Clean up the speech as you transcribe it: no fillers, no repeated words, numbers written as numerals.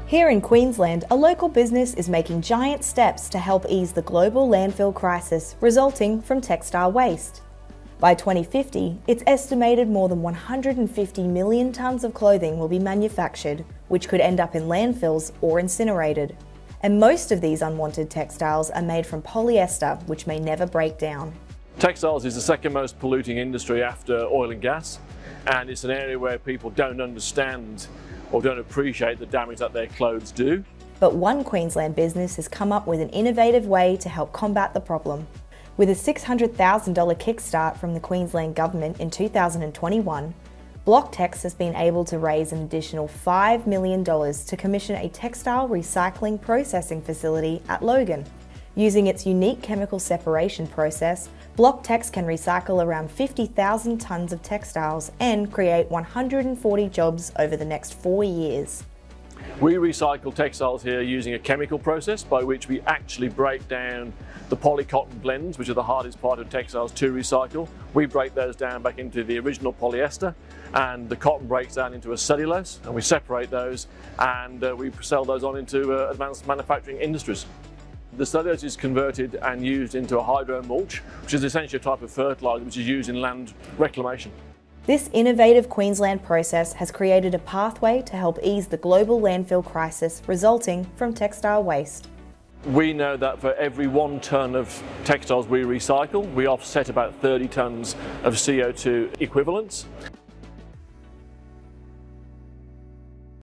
Here in Queensland, a local business is making giant steps to help ease the global landfill crisis resulting from textile waste. By 2050, it's estimated more than 150 million tonnes of clothing will be manufactured, which could end up in landfills or incinerated. And most of these unwanted textiles are made from polyester, which may never break down. Textiles is the second most polluting industry after oil and gas, and it's an area where people don't understand or don't appreciate the damage that their clothes do. But one Queensland business has come up with an innovative way to help combat the problem. With a $600,000 kickstart from the Queensland Government in 2021, BlockTexx has been able to raise an additional $5 million to commission a textile recycling processing facility at Logan. Using its unique chemical separation process, BlockTexx can recycle around 50,000 tonnes of textiles and create 140 jobs over the next 4 years. We recycle textiles here using a chemical process by which we actually break down the polycotton blends, which are the hardest part of textiles to recycle. We break those down back into the original polyester, and the cotton breaks down into a cellulose, and we separate those and we sell those on into advanced manufacturing industries. The cellulose is converted and used into a hydro mulch, which is essentially a type of fertiliser which is used in land reclamation. This innovative Queensland process has created a pathway to help ease the global landfill crisis resulting from textile waste. We know that for every 1 tonne of textiles we recycle, we offset about 30 tonnes of CO2 equivalents.